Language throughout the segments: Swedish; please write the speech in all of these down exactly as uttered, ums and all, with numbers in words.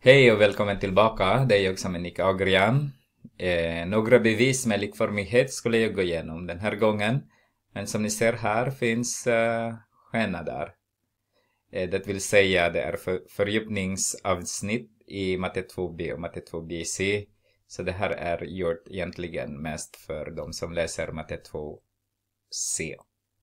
Hej och välkommen tillbaka. Det är jag som är Nick Agrian. Eh, några bevis med likformighet skulle jag gå igenom den här gången. Men som ni ser här finns eh, skillnader. Eh, det vill säga det är för, fördjupningsavsnitt i matte två B och matte två B C. Så det här är gjort egentligen mest för de som läser matte två C.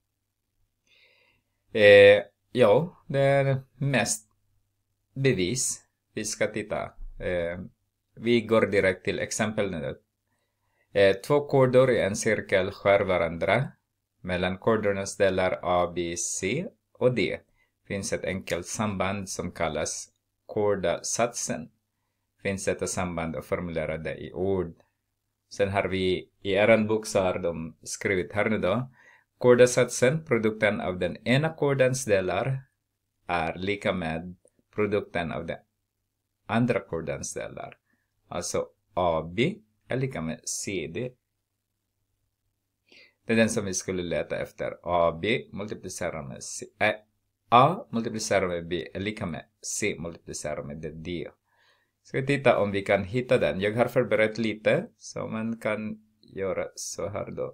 Eh, ja, det är mest bevis. Vi ska titta. Eh, vi går direkt till exempel nu. Eh, två koder i en cirkel skär varandra. Mellan kodernas delar A, B, C och D finns ett enkelt samband som kallas kordasatsen. Finns detta samband och formulerade i ord. Sen har vi i er bok så har de skrivit här nu då. Kordasatsen, produkten av den ena kordens delar, är lika med produkten av den andra kordens delar. Alltså A B är lika med C D. Det är den som vi skulle leta efter. A B multiplicerar med C. Äh, A multiplicerar med B är lika med C multiplicerar med D. Ska vi titta om vi kan hitta den. Jag har förberett lite så man kan göra så här då.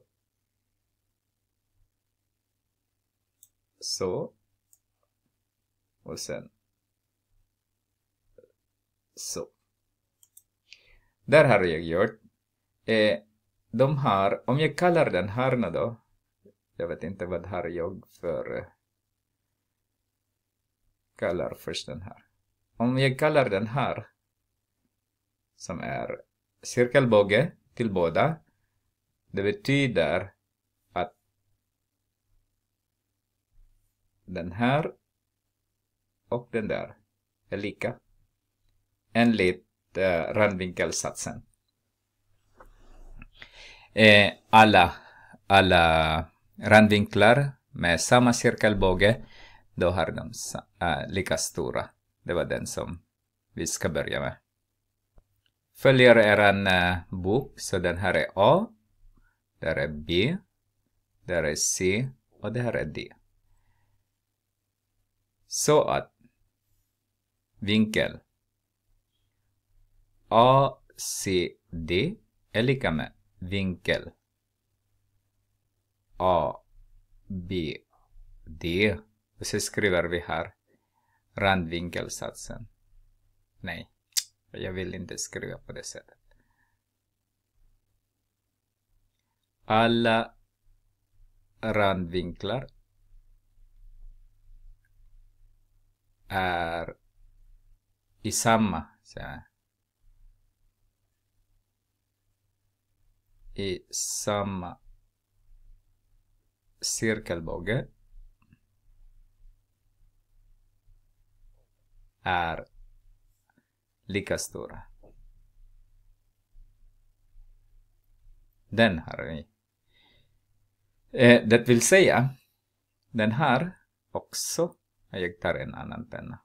Så. Och sen. Så. Där har jag gjort. Eh, de har, om jag kallar den här nu då. Jag vet inte vad har jag för. Eh, kallar först den här. Om jag kallar den här. Som är cirkelbåge till båda. Det betyder att den här och den där är lika. Enligt eh, randvinkelsatsen. Eh, alla, alla randvinklar med samma cirkelbåge, då har de äh, lika stora. Det var den som vi ska börja med. Följer er äh, bok, så den här är A, där är B, där är C och det här är D. Så att vinkel A C D är lika med vinkel A B D. Och så skriver vi här randvinkelsatsen. Nej, jag vill inte skriva på det sättet. Alla randvinklar är i samma så här, i samma cirkelbåge är lika stora. Den har vi. Eh, det vill säga den här också. Jag tar en annan penna.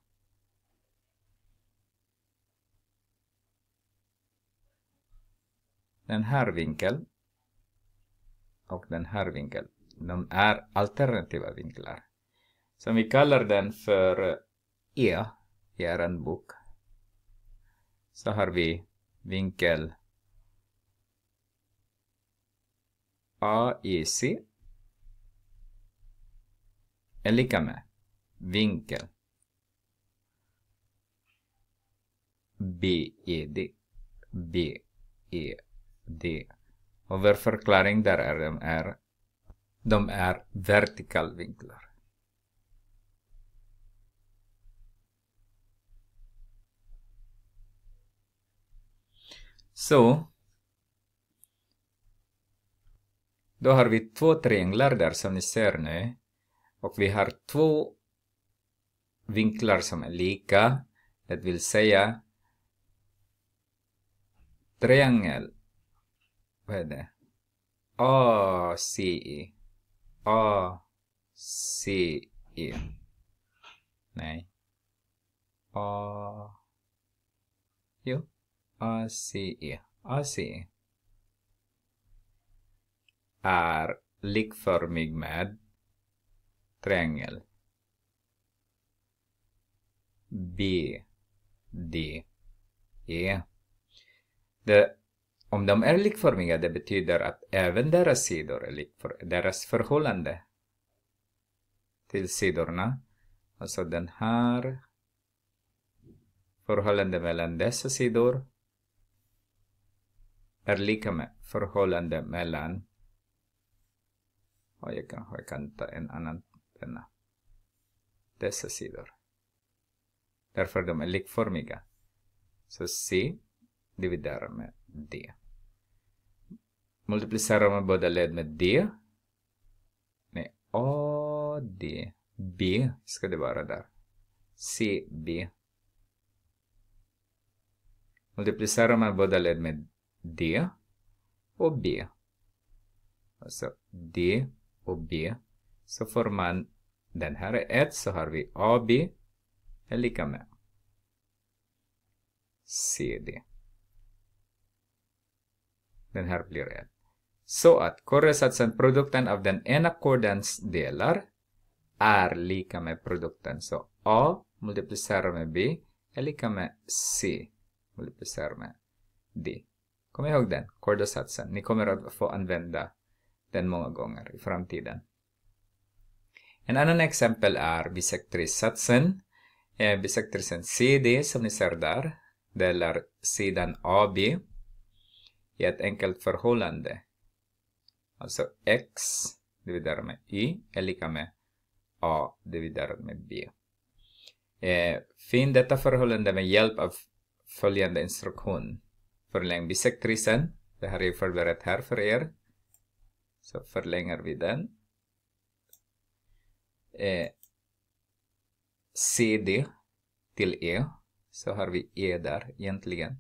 Den här vinkeln och den här vinkeln, de är alternativa vinklar. Så vi kallar den för E i er bok. Så har vi vinkel A E C är lika med vinkel B E D. B E D. Och vår förklaring där är de är, de är vertikalvinklar. Så då har vi två trianglar där som ni ser nu. Och vi har två vinklar som är lika. Det vill säga triangel. Vad är det? A C E. A C E. Nej. A. Jo. A C E. A C E. Är likformig med triangel B D E. Det, om de är likformiga, det betyder att även deras sidor är likformiga. Deras förhållande till sidorna, alltså den här förhållande mellan dessa sidor är lika med förhållande mellan, och jag kanske kan ta en annan penna, dessa sidor. Därför de är likformiga. Så C dividerar med D. Multiplicerar man båda led med D. Med A, D. B ska det vara där. C, B. Multiplicerar man båda led med D och B. Alltså D och B. Så får man, den här är ett, så har vi A, B är lika med C, D. Den här blir ett. Så att korresatsen, produkten av den ena kodens delar, är lika med produkten. Så A multiplicerar med B är lika med C multiplicerar med D. Kom ihåg den, korresatsen. Ni kommer att få använda den många gånger i framtiden. En annan exempel är bisektrissatsen. Eh, bisektrissen C D som ni ser där delar sidan A B i ett enkelt förhållande. Alltså X dividerat med Y är lika med A dividerat med B. Eh, finn detta förhållande med hjälp av följande instruktion. Förläng bisektrissen. Det här är förberett här för er. Så förlänger vi den. Eh, C D till E. Så har vi E där egentligen.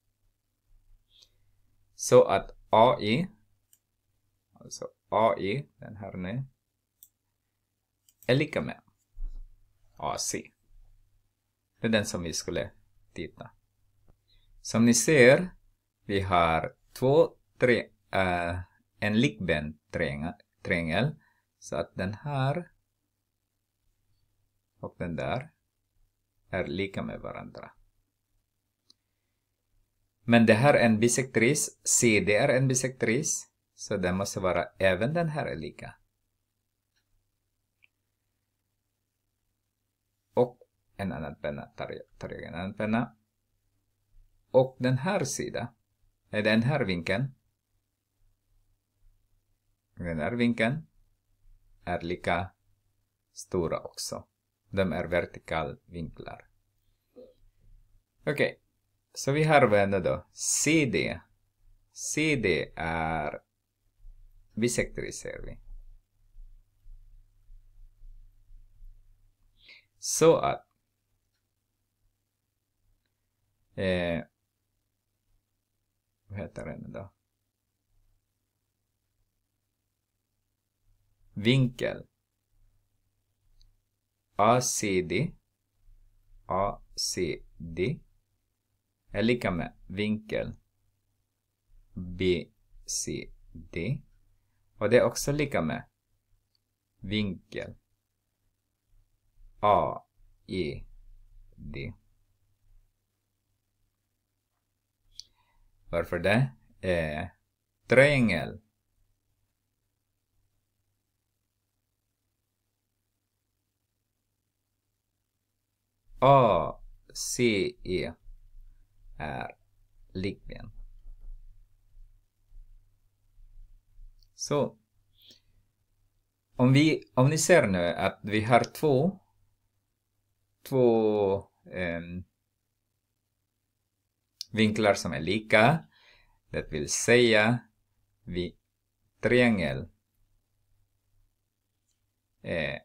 Så att A I, alltså A I, den här nu, är lika med A C. Det är den som vi skulle titta. Som ni ser, vi har två, tre, äh, en likbent triangel. Så att den här och den där är lika med varandra. Men det här är en bisektris. C D är en bisektris. Så det måste vara även den här är lika. Och en annan penna. Tar jag, tar jag en annan penna. Och den här sidan. Är den här vinkeln. Den här vinkeln är lika stora också. De är vertikalvinklar. Okej. Okay. Så vi har vad då? C D. C D är bisektris ser vi. Så att eh, vad heter den då? Vinkel A C D A C D är lika med vinkel B C D. Och det är också lika med vinkel A E D. Varför det? är triangel A C E är likben. Så om vi om ni ser nu att vi har två två eh, vinklar som är lika, det vill säga vi triangel eh,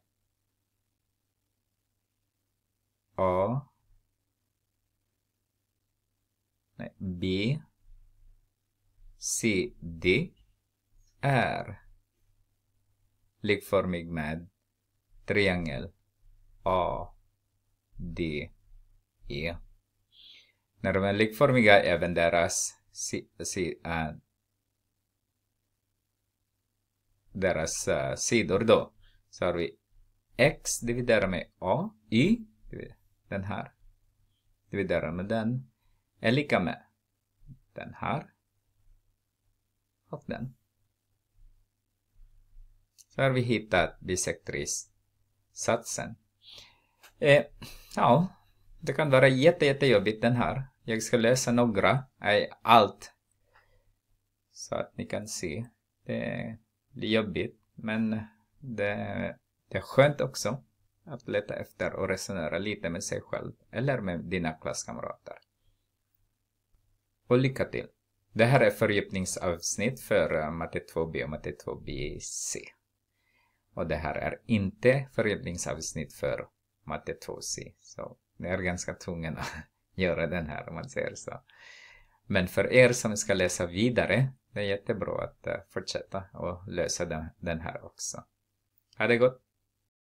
A nej, B C D är likformig med triangel A D E. När de är likformiga även deras si, si, uh, deras uh, sidor då, så har vi X dividerar med A, Y, den här dividerar med den, är lika med den här och den. Så har vi hittat bisektorissatsen. Eh, ja, det kan vara jätte, jättejobbigt den här. Jag ska läsa några, nej, allt. Så att ni kan se. Det blir jobbigt, men det, det är skönt också att leta efter och resonera lite med sig själv eller med dina klasskamrater. Och lycka till! Det här är fördjupningsavsnitt för matte två B och matte två B C. Och det här är inte fördjupningsavsnitt för matte två C. Så ni är ganska tvungna att göra den här om man säger så. Men för er som ska läsa vidare, det är jättebra att fortsätta och lösa den, den här också. Ha det gott!